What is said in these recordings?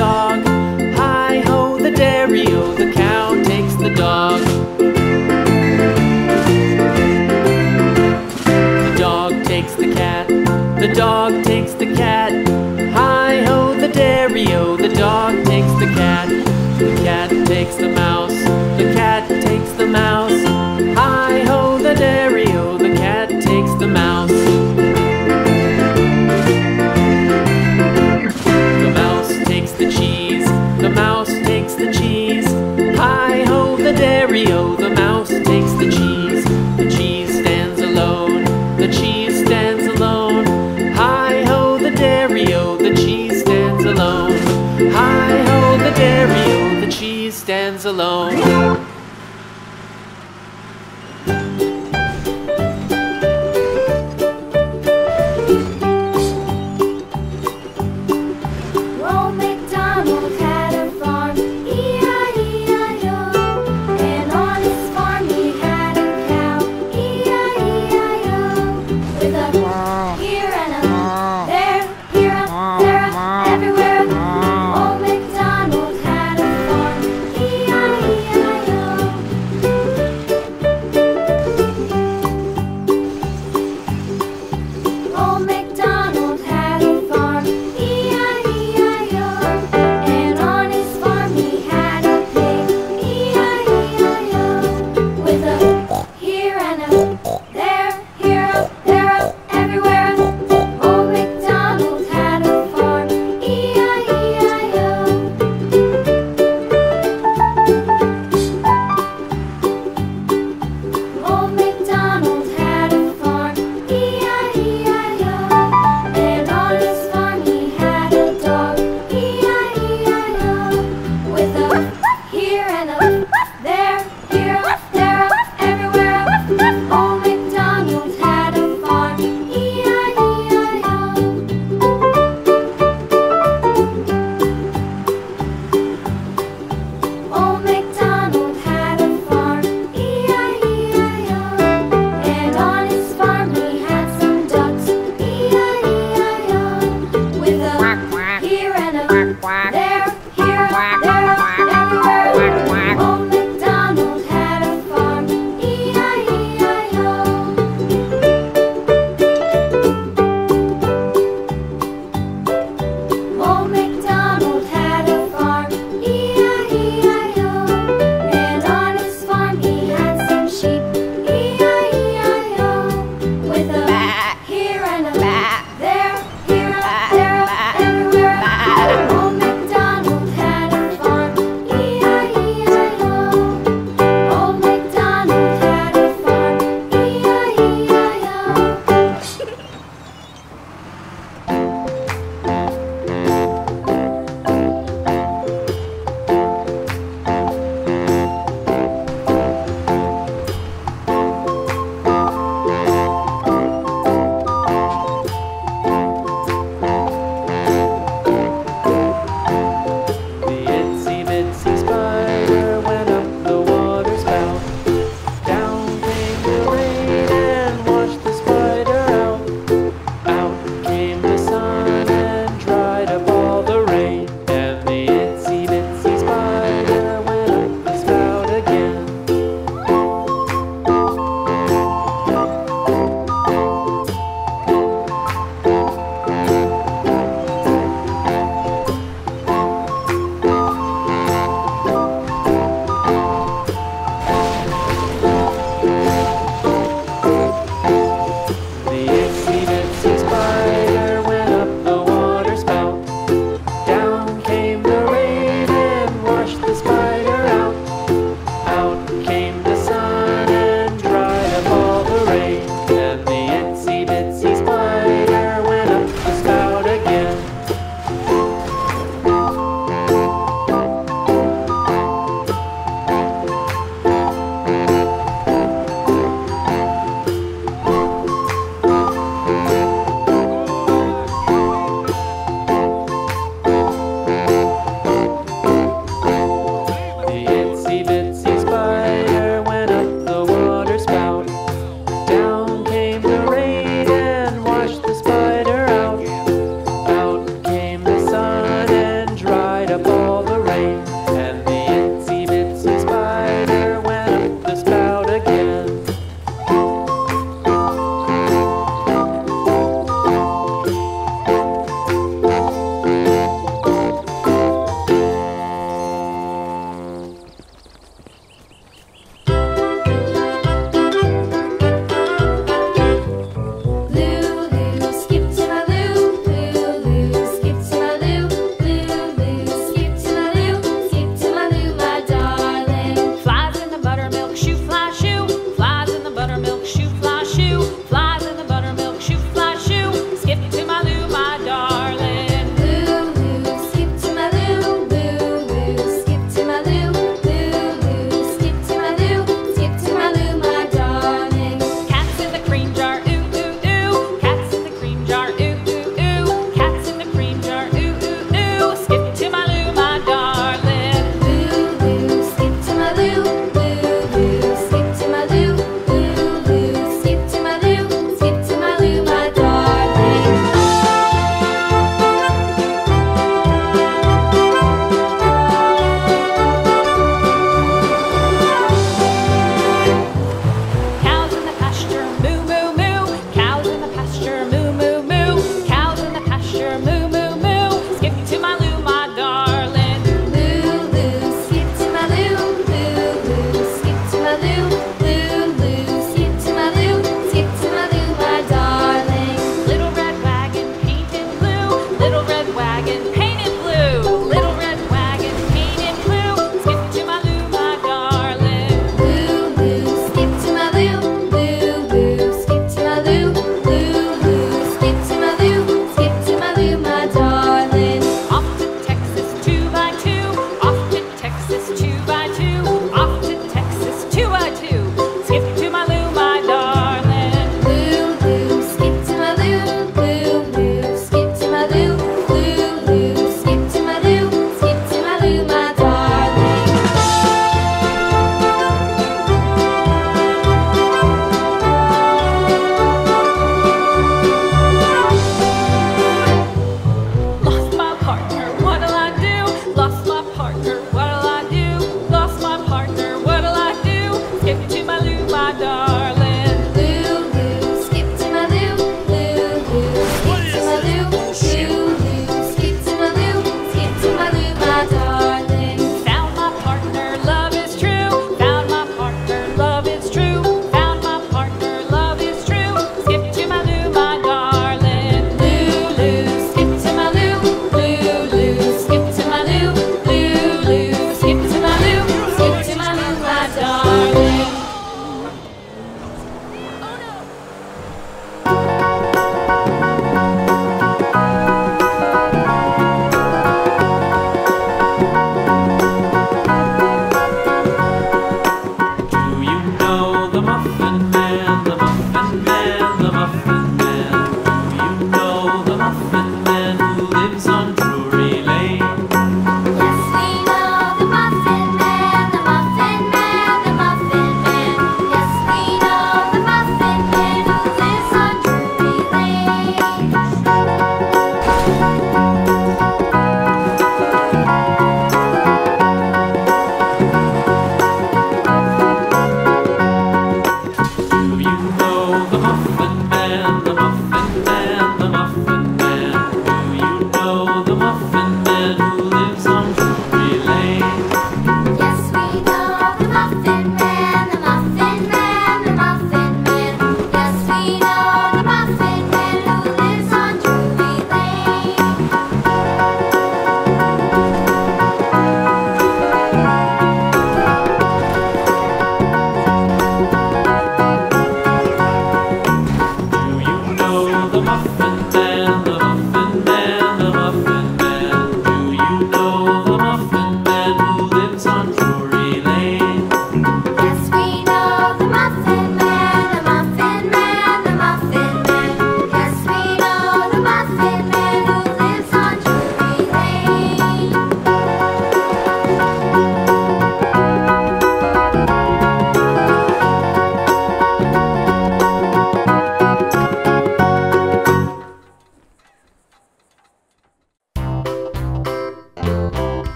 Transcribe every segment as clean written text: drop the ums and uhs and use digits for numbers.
dog. Hi-ho, the dairy-o, the cow takes the dog. The dog takes the cat, the dog takes the cat. Hi-ho, the dairy-o, the dog takes the cat. The cat takes the mouse, the cat takes the mouse. Hi-ho, the dairy-o, the cat takes the mouse. The mouse takes the cheese, the mouse takes the cheese. Hi-ho, the dairy-o, the mouse takes the cheese. The cheese stands alone, the cheese stands alone. Hi-ho, the dairy-o, the cheese stands alone. Hi-ho, the dairy-o, the cheese stands alone. Old MacDonald had a farm, E-I-E-I-O. And on his farm he had a cow, E-I-E-I-O. With a here and a there, here a, there a, everywhere. Old MacDonald had a farm, E-I-E-I-O.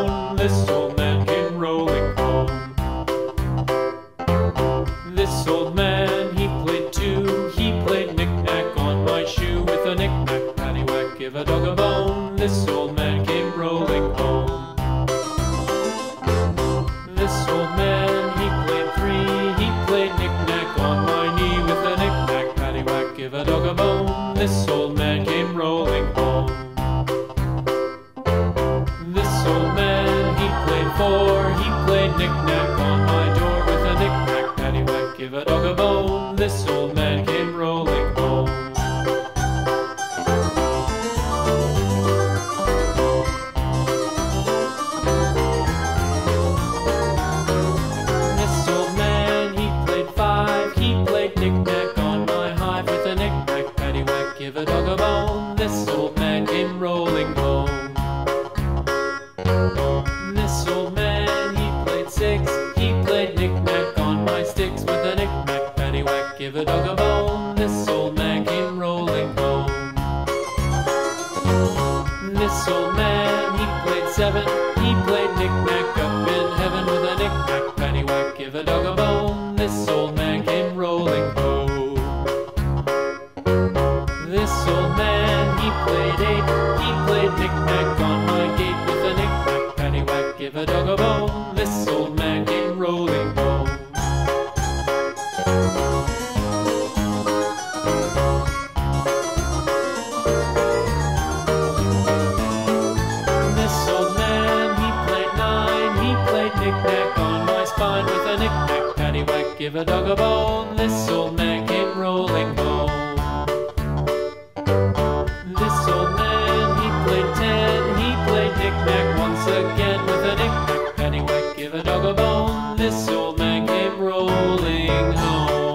bone, this old man came rolling home. This old man, he played too. He played knick-knack on my shoe. With a knick-knack, paddywhack, give a dog a bone. This old man came rolling home. This old man, he played three. He played knick-knack on my knee. With a knick-knack, paddywhack, give a dog a bone. This old man came rolling home. This old man, he played four. He played knick-knack on my door. With a knick-knack, paddywhack, give a dog a bone. This old man came rolling home. This old man, he played five. He played knick-knack on my hive. With a knick-knack, paddywhack, give a dog a bone. This old man came rolling home. This old man, he played six. He played knick-knack on my sticks. With a knick-knack, paddywhack, give a dog a bone. This old man came rolling home. This old man, he played seven. He played knick-knack up in heaven. With a knick-knack, paddywhack, give a dog a bone. This old man came rolling home. This old man, he played eight. He played knick-knack on my gate. With a knick-knack, paddywhack, give a dog a bone. This old man came rolling home. This old man, he played nine. He played knick-knack on my spine. With a knick-knack, paddywhack, give a dog a bone. This old man came rolling home. This old man, he played ten. He played knick-knack once again. With a knick-knack, paddywhack, give a dog a bone. This old man came rolling home.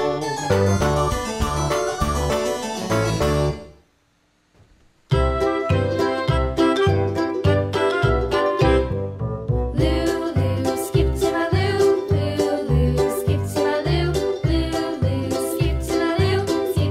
Lulu, skip to my Lou. Lulu, skip to my Lou. Lulu, skip to my Lou.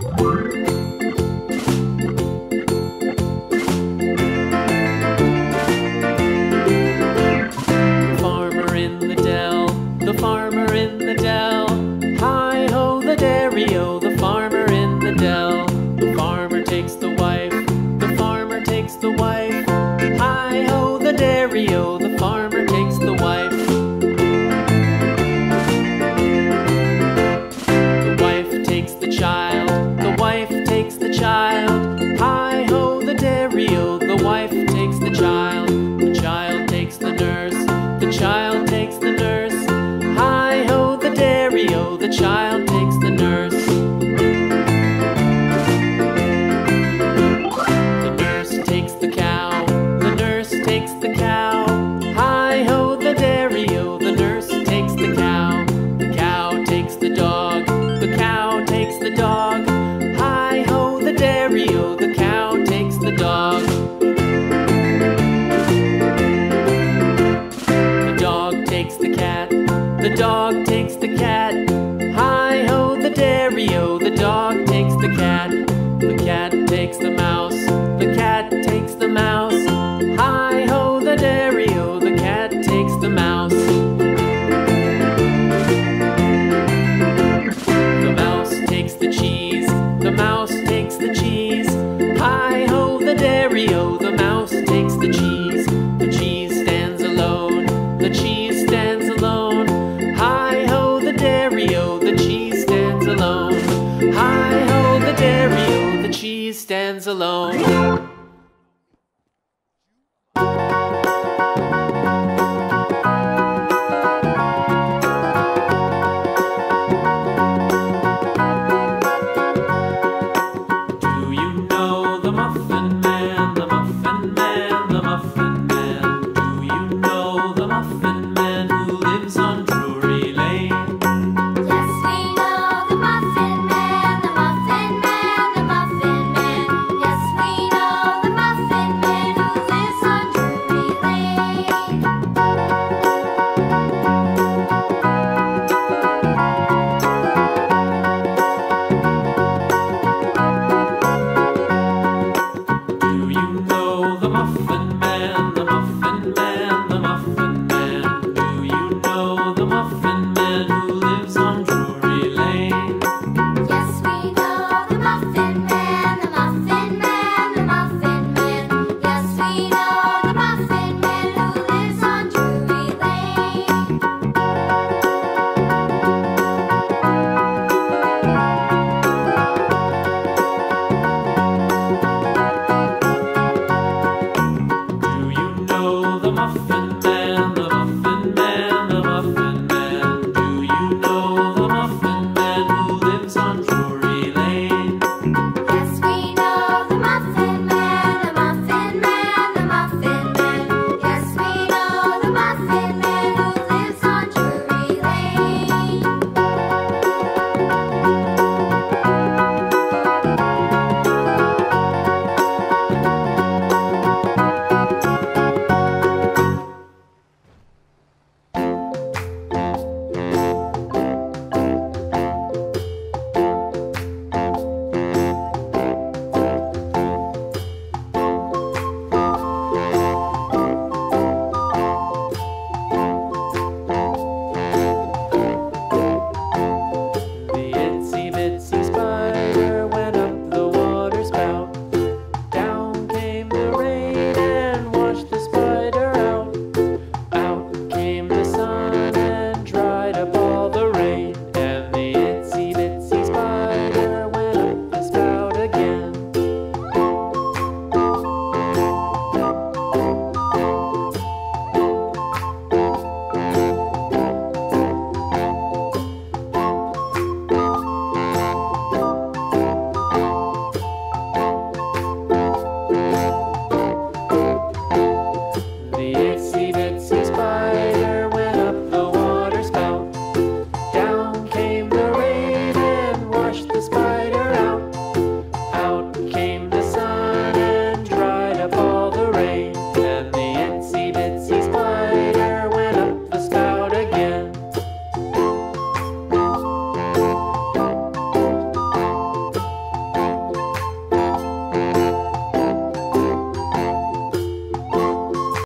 The farmer in the dell. Hi-ho, the dairy-o, the farmer in the dell. The farmer takes the wife, the farmer takes the wife. Hi-ho, the dairy-o, the farmer takes the wife. The wife takes the child, the wife takes the child. Hi-ho, the dairy-o, the wife takes the child. The child takes the nurse, the child takes the nurse. Hi-ho, the dairy-o, the child takes the nurse. The nurse takes the cow, the nurse takes the cow. Hi-ho, the dairy-o, the nurse takes the cow. The cow takes the dog, the cow takes the dog. Hi-ho, the dairy-o, the cow takes the dog. The dog takes the cat, the dog takes the cat. Hi-ho, the dairy-o, the dog takes the cat. The cat takes the mouse, the cat takes the mouse. Hi-ho, the dairy-o, the cat takes the mouse. The mouse takes the cheese, the mouse takes the cheese. Hi-ho, the dairy-o, the mouse takes the cheese. The cheese stands alone, the cheese stands alone. Hi-ho, the dairy-o, the cheese stands alone. Hi-ho, the dairy-o, the cheese stands alone.